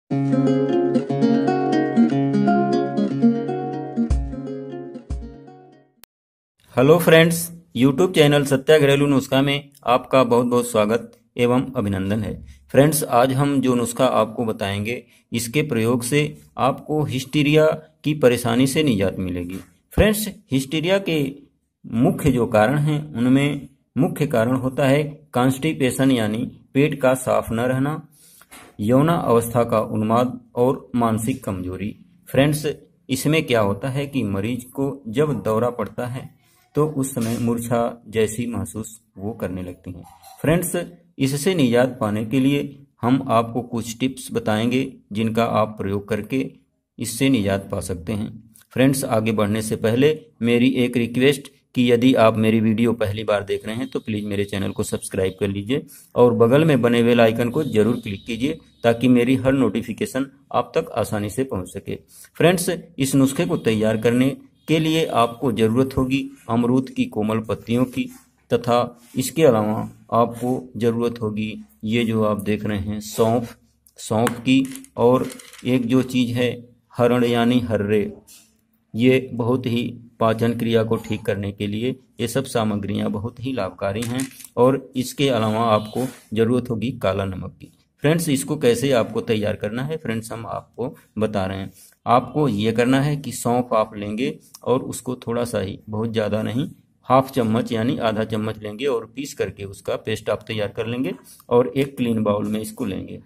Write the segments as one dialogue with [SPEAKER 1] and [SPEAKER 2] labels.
[SPEAKER 1] Hello friends, YouTube channel Satya घरेलू नुस्खा में आपका बहुत बहुत स्वागत एवं अभिनंदन है। फ्रेंड्स, आज हम जो नुस्खा आपको बताएंगे, इसके प्रयोग से आपको हिस्टीरिया की परेशानी से निजात मिलेगी। फ्रेंड्स, हिस्टीरिया के मुख्य जो कारण हैं, उनमें मुख्य कारण होता है कॉन्स्टिपेशन यानी पेट का साफ न रहना, यौना अवस्था का उन्माद और मानसिक कमजोरी। फ्रेंड्स, इसमें क्या होता है कि मरीज को जब दौरा पड़ता है तो उस समय मूर्छा जैसी महसूस वो करने लगती हैं। फ्रेंड्स, इससे निजात पाने के लिए हम आपको कुछ टिप्स बताएंगे जिनका आप प्रयोग करके इससे निजात पा सकते हैं। फ्रेंड्स, आगे बढ़ने से पहले मेरी एक रिक्वेस्ट कि यदि आप मेरी वीडियो पहली बार देख रहे हैं तो प्लीज़ मेरे चैनल को सब्सक्राइब कर लीजिए और बगल में बने बेल आइकन को जरूर क्लिक कीजिए ताकि मेरी हर नोटिफिकेशन आप तक आसानी से पहुंच सके। फ्रेंड्स, इस नुस्खे को तैयार करने के लिए आपको ज़रूरत होगी अमरूद की कोमल पत्तियों की, तथा इसके अलावा आपको ज़रूरत होगी ये जो आप देख रहे हैं सौंफ की, और एक जो चीज़ है हरण यानी हर्रे। ये बहुत ही पाचन क्रिया को ठीक करने के लिए ये सब सामग्रियां बहुत ही लाभकारी हैं। और इसके अलावा आपको ज़रूरत होगी काला नमक की। फ्रेंड्स, इसको कैसे आपको तैयार करना है फ्रेंड्स हम आपको बता रहे हैं। आपको ये करना है कि सौंफ आप लेंगे और उसको थोड़ा सा ही, बहुत ज़्यादा नहीं, हाफ चम्मच यानी आधा चम्मच लेंगे और पीस करके उसका पेस्ट आप तैयार कर लेंगे और एक क्लीन बाउल में इसको लेंगे।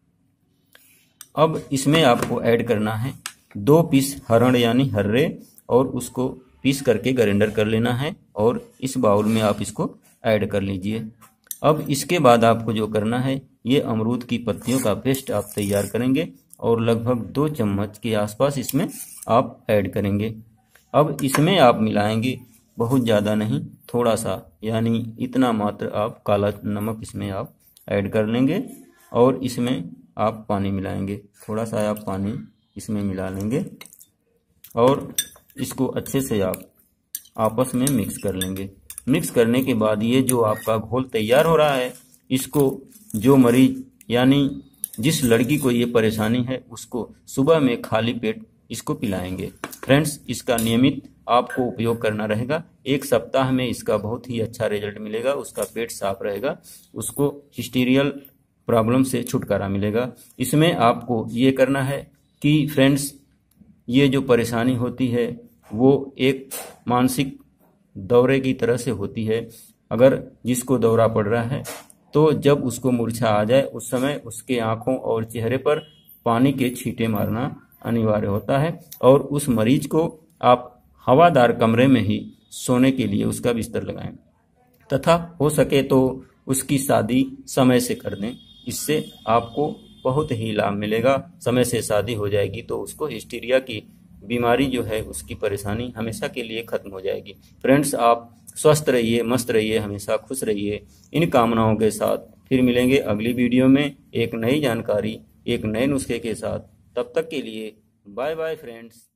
[SPEAKER 1] अब इसमें आपको ऐड करना है 2 पीस हरण यानी हर्रे और उसको पीस करके ग्राइंडर कर लेना है और इस बाउल में आप इसको ऐड कर लीजिए। अब इसके बाद आपको जो करना है, ये अमरूद की पत्तियों का पेस्ट आप तैयार करेंगे और लगभग 2 चम्मच के आसपास इसमें आप ऐड करेंगे। अब इसमें आप मिलाएंगे, बहुत ज़्यादा नहीं, थोड़ा सा, यानी इतना मात्र आप काला नमक इसमें आप ऐड कर लेंगे और इसमें आप पानी मिलाएंगे। थोड़ा सा आप पानी इसमें मिला लेंगे और इसको अच्छे से आप आपस में मिक्स कर लेंगे। मिक्स करने के बाद ये जो आपका घोल तैयार हो रहा है, इसको जो मरीज यानी जिस लड़की को ये परेशानी है उसको सुबह में खाली पेट इसको पिलाएंगे। फ्रेंड्स, इसका नियमित आपको उपयोग करना रहेगा। 1 सप्ताह में इसका बहुत ही अच्छा रिजल्ट मिलेगा। उसका पेट साफ रहेगा, उसको हिस्टीरियल प्रॉब्लम से छुटकारा मिलेगा। इसमें आपको ये करना है कि फ्रेंड्स, ये जो परेशानी होती है वो एक मानसिक दौरे की तरह से होती है। अगर जिसको दौरा पड़ रहा है तो जब उसको मूर्छा आ जाए उस समय उसके आंखों और चेहरे पर पानी के छींटे मारना अनिवार्य होता है और उस मरीज को आप हवादार कमरे में ही सोने के लिए उसका बिस्तर लगाएं तथा हो सके तो उसकी शादी समय से कर दें। इससे आपको बहुत ही लाभ मिलेगा। समय से शादी हो जाएगी तो उसको हिस्टीरिया की बीमारी जो है, उसकी परेशानी हमेशा के लिए खत्म हो जाएगी। फ्रेंड्स, आप स्वस्थ रहिए, मस्त रहिए, हमेशा खुश रहिए। इन कामनाओं के साथ फिर मिलेंगे अगली वीडियो में एक नई जानकारी, एक नए नुस्खे के साथ। तब तक के लिए बाय बाय फ्रेंड्स।